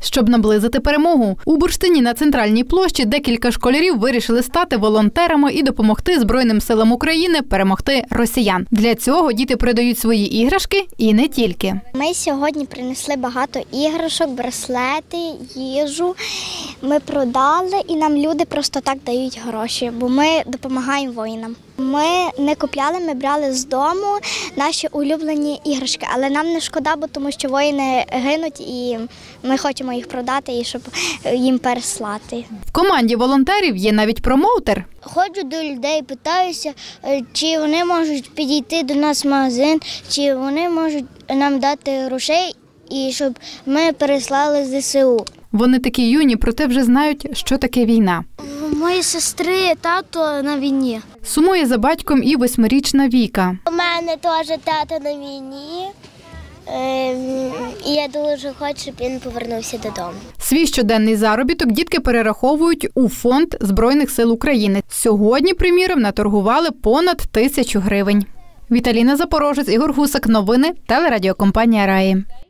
щоб наблизити перемогу. У Бурштині на Центральній площі декілька школярів вирішили стати волонтерами і допомогти Збройним силам України перемогти росіян. Для цього діти продають свої іграшки і не тільки. Ми сьогодні принесли багато іграшок, браслети, їжу. Ми продали і нам люди просто так дають гроші, бо ми допомагаємо воїнам. Ми не купляли, ми брали з дому наші улюблені іграшки, але нам не шкода, бо тому що воїни гинуть і ми хочемо їх продати і щоб їм переслати. В команді волонтерів є навіть промоутер. Ходжу до людей, питаюся, чи вони можуть підійти до нас в магазин, чи вони можуть нам дати грошей і щоб ми переслали ЗСУ. Вони такі юні, проте вже знають, що таке війна. У моєї сестри тато на війні. Сумує за батьком і 8-річна Віка. У мене теж тато на війні, і я дуже хочу, щоб він повернувся додому. Свій щоденний заробіток дітки перераховують у фонд Збройних сил України. Сьогодні, приміром, наторгували понад 1000 гривень. Віталіна Запорожець, Ігор Гусак. Новини телерадіокомпанія «Раї».